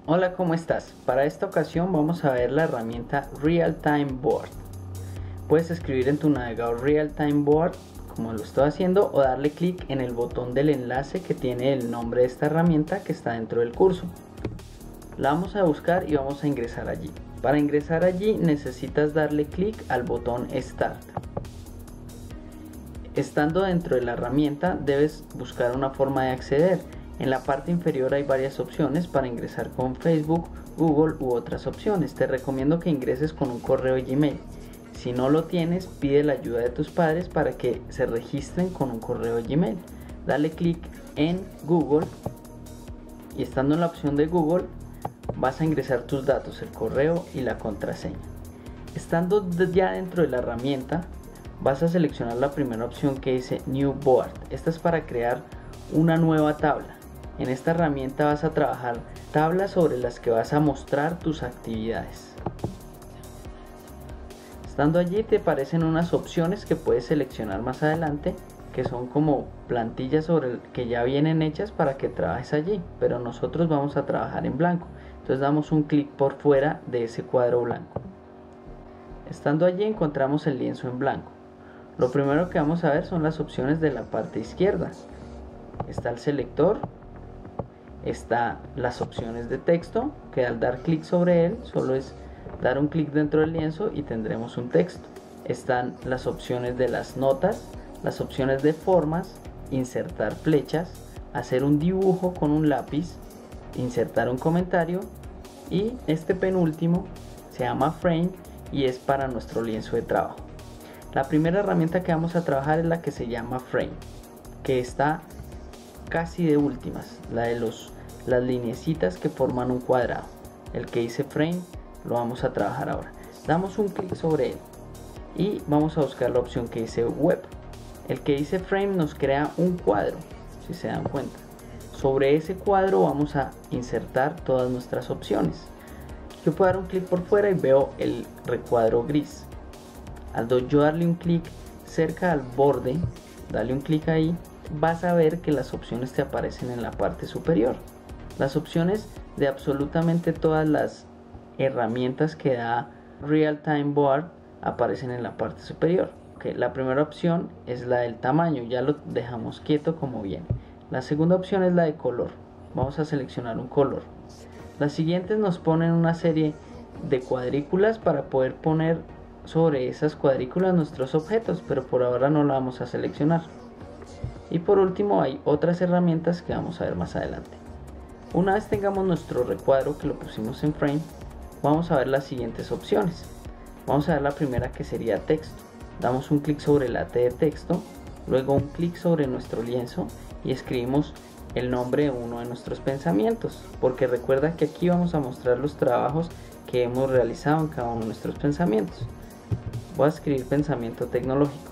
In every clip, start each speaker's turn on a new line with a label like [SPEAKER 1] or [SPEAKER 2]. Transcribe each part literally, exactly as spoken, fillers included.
[SPEAKER 1] Hola, ¿cómo estás? Para esta ocasión vamos a ver la herramienta Realtime Board. Puedes escribir en tu navegador Realtime Board como lo estoy haciendo o darle clic en el botón del enlace que tiene el nombre de esta herramienta que está dentro del curso. La vamos a buscar y vamos a ingresar allí. Para ingresar allí necesitas darle clic al botón Start. Estando dentro de la herramienta debes buscar una forma de acceder. En la parte inferior hay varias opciones para ingresar con Facebook, Google u otras opciones. Te recomiendo que ingreses con un correo Gmail. Si no lo tienes, pide la ayuda de tus padres para que se registren con un correo Gmail. Dale clic en Google y estando en la opción de Google vas a ingresar tus datos, el correo y la contraseña. Estando ya dentro de la herramienta vas a seleccionar la primera opción que dice New Board. Esta es para crear una nueva tabla. En esta herramienta vas a trabajar tablas sobre las que vas a mostrar tus actividades. Estando allí te aparecen unas opciones que puedes seleccionar más adelante, que son como plantillas sobre el que ya vienen hechas para que trabajes allí, pero nosotros vamos a trabajar en blanco. Entonces damos un clic por fuera de ese cuadro blanco. Estando allí encontramos el lienzo en blanco. Lo primero que vamos a ver son las opciones de la parte izquierda. Está el selector, está las opciones de texto, que al dar clic sobre él solo es dar un clic dentro del lienzo y tendremos un texto. Están las opciones de las notas, las opciones de formas, insertar flechas, hacer un dibujo con un lápiz, insertar un comentario y este penúltimo se llama Frame y es para nuestro lienzo de trabajo. La primera herramienta que vamos a trabajar es la que se llama Frame, que está casi de últimas, la de los, las lineecitas que forman un cuadrado. El que dice Frame lo vamos a trabajar ahora. Damos un clic sobre él y vamos a buscar la opción que dice Web. El que dice Frame nos crea un cuadro, si se dan cuenta. Sobre ese cuadro vamos a insertar todas nuestras opciones. Yo puedo dar un clic por fuera y veo el recuadro gris. Al yo darle un clic cerca al borde, dale un clic ahí, vas a ver que las opciones te aparecen en la parte superior. Las opciones de absolutamente todas las herramientas que da Realtime Board aparecen en la parte superior. Okay, la primera opción es la del tamaño, ya lo dejamos quieto como viene. La segunda opción es la de color. Vamos a seleccionar un color. Las siguientes nos ponen una serie de cuadrículas para poder poner sobre esas cuadrículas nuestros objetos, pero por ahora no la vamos a seleccionar. Y por último hay otras herramientas que vamos a ver más adelante. Una vez tengamos nuestro recuadro que lo pusimos en Frame, vamos a ver las siguientes opciones. Vamos a ver la primera, que sería texto. Damos un clic sobre la T de texto, luego un clic sobre nuestro lienzo y escribimos el nombre de uno de nuestros pensamientos, porque recuerda que aquí vamos a mostrar los trabajos que hemos realizado en cada uno de nuestros pensamientos. Voy a escribir pensamiento tecnológico.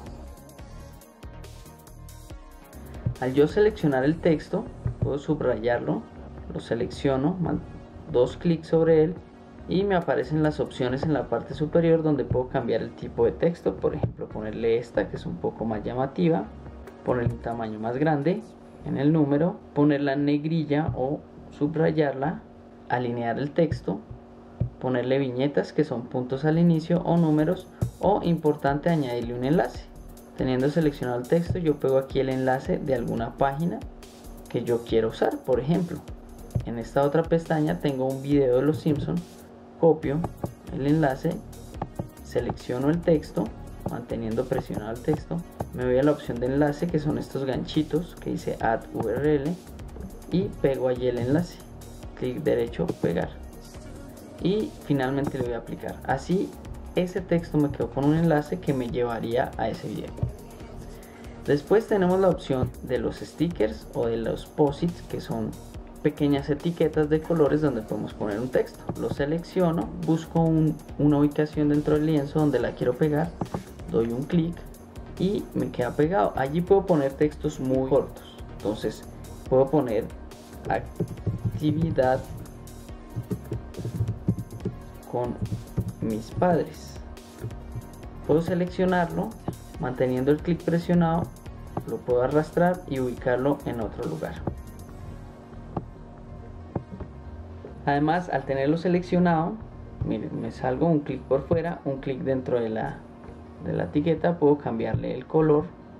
[SPEAKER 1] Al yo seleccionar el texto, puedo subrayarlo, lo selecciono, dos clics sobre él y me aparecen las opciones en la parte superior donde puedo cambiar el tipo de texto. Por ejemplo, ponerle esta que es un poco más llamativa, ponerle un tamaño más grande en el número, ponerla en negrilla o subrayarla, alinear el texto, ponerle viñetas que son puntos al inicio o números, o importante añadirle un enlace. Teniendo seleccionado el texto, yo pego aquí el enlace de alguna página que yo quiero usar. Por ejemplo, en esta otra pestaña tengo un video de los Simpsons, copio el enlace, selecciono el texto, manteniendo presionado el texto, me voy a la opción de enlace que son estos ganchitos que dice Add U R L y pego allí el enlace, clic derecho, pegar y finalmente le voy a aplicar. Así ese texto me quedó con un enlace que me llevaría a ese video. Después tenemos la opción de los stickers o de los posits, que son pequeñas etiquetas de colores donde podemos poner un texto. Lo selecciono, busco un, una ubicación dentro del lienzo donde la quiero pegar, doy un clic y me queda pegado. Allí puedo poner textos muy cortos, entonces puedo poner actividad con mis padres. Puedo seleccionarlo, manteniendo el clic presionado, lo puedo arrastrar y ubicarlo en otro lugar. Además, al tenerlo seleccionado, miren, me salgo un clic por fuera, un clic dentro de la, de la etiqueta, puedo cambiarle el color,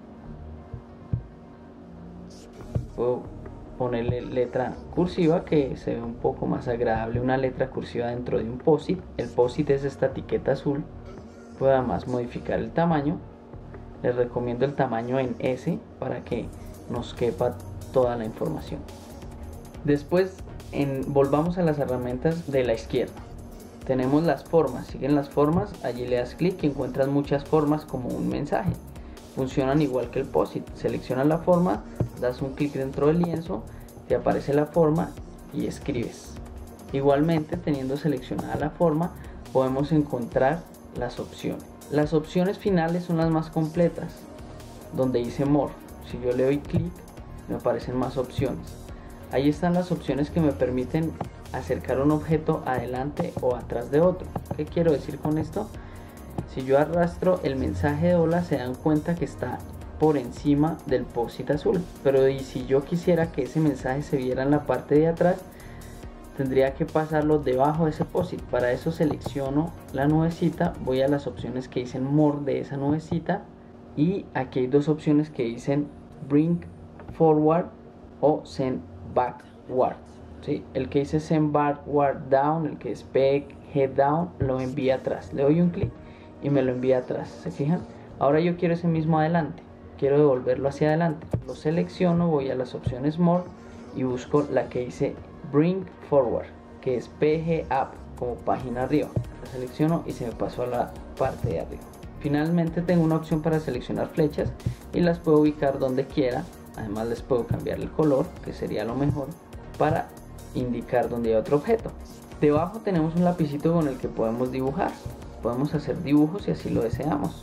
[SPEAKER 1] puedo ponerle letra cursiva que se ve un poco más agradable, una letra cursiva dentro de un post-it. El post-it es esta etiqueta azul. Puedo además modificar el tamaño. Les recomiendo el tamaño en S para que nos quepa toda la información. Después en, volvamos a las herramientas de la izquierda. Tenemos las formas, siguen las formas, allí le das clic y encuentras muchas formas como un mensaje. Funcionan igual que el post-it. Seleccionas la forma, das un clic dentro del lienzo, te aparece la forma y escribes. Igualmente, teniendo seleccionada la forma, podemos encontrar las opciones. Las opciones finales son las más completas, donde dice More. Si yo le doy clic, me aparecen más opciones. Ahí están las opciones que me permiten acercar un objeto adelante o atrás de otro. ¿Qué quiero decir con esto? Si yo arrastro el mensaje de hola, se dan cuenta que está por encima del post-it azul. Pero y si yo quisiera que ese mensaje se viera en la parte de atrás, tendría que pasarlo debajo de ese post-it. Para eso selecciono la nubecita, voy a las opciones que dicen More de esa nubecita, y aquí hay dos opciones que dicen Bring Forward o Send Backward. ¿Sí? El que dice Send Backward Down, el que es Peg Head Down, lo envía atrás. Le doy un clic y me lo envía atrás. ¿Se fijan? Ahora yo quiero ese mismo adelante, quiero devolverlo hacia adelante. Lo selecciono, voy a las opciones More y busco la que dice Bring Forward, que es P G Up, como página arriba. La selecciono y se me pasó a la parte de arriba. Finalmente tengo una opción para seleccionar flechas y las puedo ubicar donde quiera. Además les puedo cambiar el color, que sería lo mejor, para indicar donde hay otro objeto. Debajo tenemos un lapicito con el que podemos dibujar. Podemos hacer dibujos si así lo deseamos.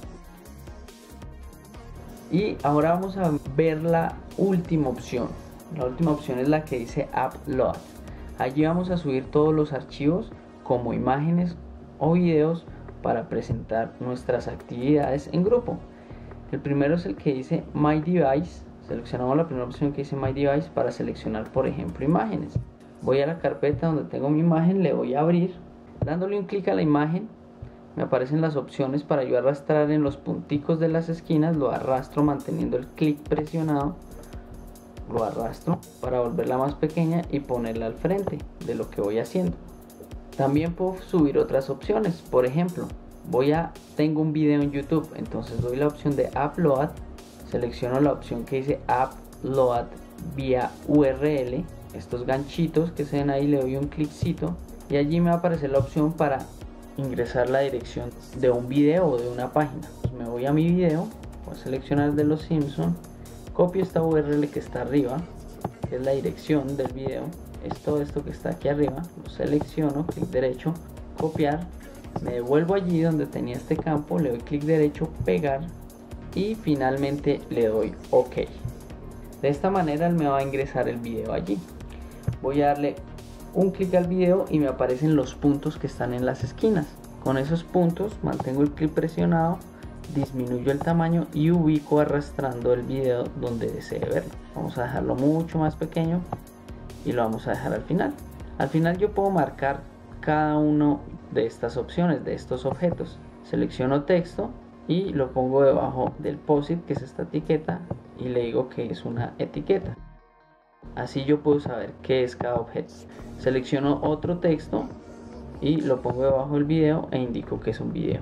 [SPEAKER 1] Y ahora vamos a ver la última opción. La última opción es la que dice Upload. Allí vamos a subir todos los archivos como imágenes o videos para presentar nuestras actividades en grupo. El primero es el que dice My Device. Seleccionamos la primera opción que dice My Device para seleccionar, por ejemplo, imágenes. Voy a la carpeta donde tengo mi imagen, le voy a abrir. Dándole un clic a la imagen, me aparecen las opciones para yo arrastrar en los punticos de las esquinas. Lo arrastro manteniendo el clic presionado. Lo arrastro para volverla más pequeña y ponerla al frente de lo que voy haciendo. También puedo subir otras opciones. Por ejemplo, voy a tengo un video en YouTube, entonces doy la opción de Upload, selecciono la opción que dice Upload vía U R L, estos ganchitos que se ven ahí, le doy un cliccito y allí me va a aparecer la opción para ingresar la dirección de un video o de una página. Pues me voy a mi video, voy a seleccionar el de los Simpsons, copio esta U R L que está arriba, que es la dirección del video, es todo esto que está aquí arriba, lo selecciono, clic derecho, copiar, me devuelvo allí donde tenía este campo, le doy clic derecho, pegar y finalmente le doy OK. De esta manera él me va a ingresar el video allí. Voy a darle un clic al video y me aparecen los puntos que están en las esquinas. Con esos puntos mantengo el clic presionado, disminuyo el tamaño y ubico arrastrando el video donde desee verlo. Vamos a dejarlo mucho más pequeño y lo vamos a dejar al final. Al final yo puedo marcar cada uno de estas opciones, de estos objetos. Selecciono texto y lo pongo debajo del post-it, que es esta etiqueta, y le digo que es una etiqueta. Así yo puedo saber qué es cada objeto. Selecciono otro texto y lo pongo debajo del video e indico que es un video.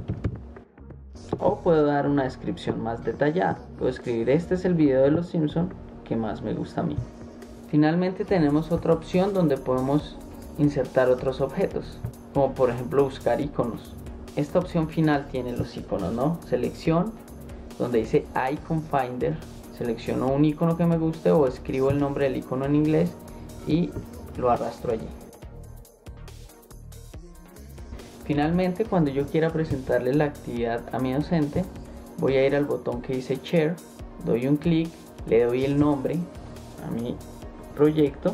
[SPEAKER 1] O puedo dar una descripción más detallada. Puedo escribir: este es el video de los Simpsons que más me gusta a mí. Finalmente tenemos otra opción donde podemos insertar otros objetos, como por ejemplo buscar iconos. Esta opción final tiene los iconos, ¿no? Selección, donde dice Icon Finder, selecciono un icono que me guste o escribo el nombre del icono en inglés y lo arrastro allí. Finalmente, cuando yo quiera presentarle la actividad a mi docente, voy a ir al botón que dice Share, doy un clic, le doy el nombre a mi proyecto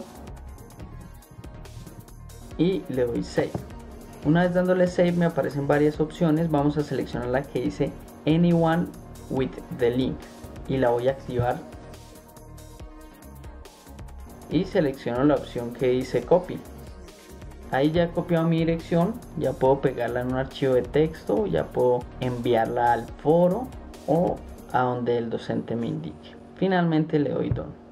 [SPEAKER 1] y le doy Save. Una vez dándole Save me aparecen varias opciones. Vamos a seleccionar la que dice Anyone with the link y la voy a activar y selecciono la opción que dice Copy. Ahí ya he copiado mi dirección, ya puedo pegarla en un archivo de texto, ya puedo enviarla al foro o a donde el docente me indique. Finalmente le doy Done.